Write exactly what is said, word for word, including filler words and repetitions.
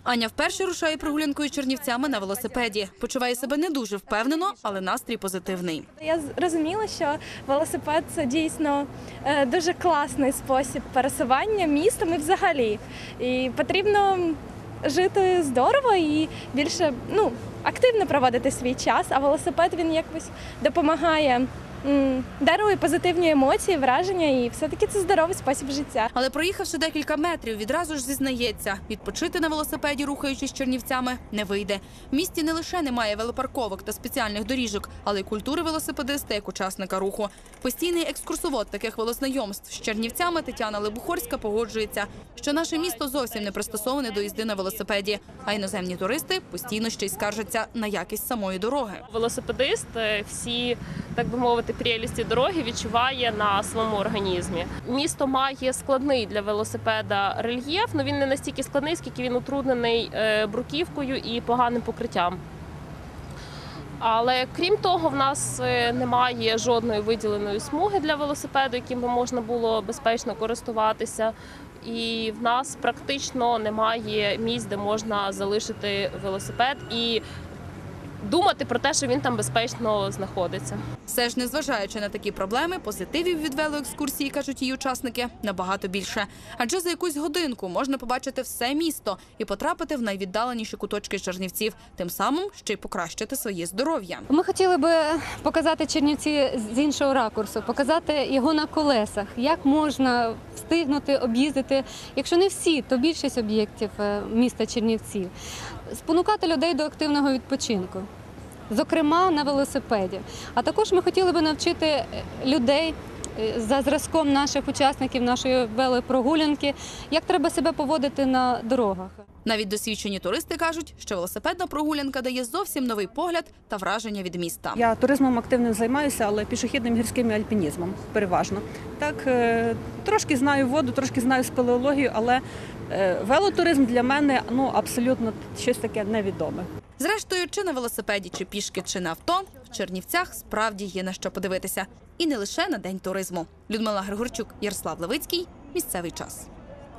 Аня вперше рушає прогулянкою Чернівцями на велосипеді. Почуває себе не дуже впевнено, але настрій позитивний. Я зрозуміла, що велосипед – це дійсно дуже класний спосіб пересування містом і взагалі. І потрібно жити здорово і більше ну, активно проводити свій час, а велосипед він якось допомагає, дарує позитивні емоції, враження і все-таки це здоровий спосіб життя. Але проїхавши декілька метрів, відразу ж зізнається, відпочити на велосипеді, рухаючись Чернівцями, не вийде. В місті не лише немає велопарковок та спеціальних доріжок, але й культури велосипедиста як учасника руху. Постійний екскурсовод таких велознайомств з Чернівцями Тетяна Лебухорська погоджується, що наше місто зовсім не пристосоване до їзди на велосипеді, а іноземні туристи постійно ще й скаржаться на якість самої дороги. Велосипедист всі, так би мовити, прелісті дороги відчуває на своєму організмі. Місто має складний для велосипеда рельєф, але він не настільки складний, скільки він утруднений бруківкою і поганим покриттям. Але крім того, в нас немає жодної виділеної смуги для велосипеду, яким би можна було безпечно користуватися. І в нас практично немає місць, де можна залишити велосипед і думати про те, що він там безпечно знаходиться. Все ж, незважаючи на такі проблеми, позитивів від велоекскурсії, кажуть її учасники, набагато більше. Адже за якусь годинку можна побачити все місто і потрапити в найвіддаленіші куточки Чернівців, тим самим ще й покращити своє здоров'я. Ми хотіли би показати Чернівці з іншого ракурсу, показати його на колесах, як можна встигнути об'їздити, якщо не всі, то більшість об'єктів міста Чернівців. Спонукати людей до активного відпочинку, зокрема на велосипеді. А також ми хотіли би навчити людей за зразком наших учасників нашої велопрогулянки, як треба себе поводити на дорогах. Навіть досвідчені туристи кажуть, що велосипедна прогулянка дає зовсім новий погляд та враження від міста. Я туризмом активним займаюся, але пішохідним гірським і альпінізмом переважно. Так, трошки знаю воду, трошки знаю спелеологію, але велотуризм для мене ну, абсолютно щось таке невідоме. Зрештою, чи на велосипеді, чи пішки, чи на авто, в Чернівцях справді є на що подивитися. І не лише на День туризму. Людмила Григорчук, Ярослав Левицький. Місцевий час.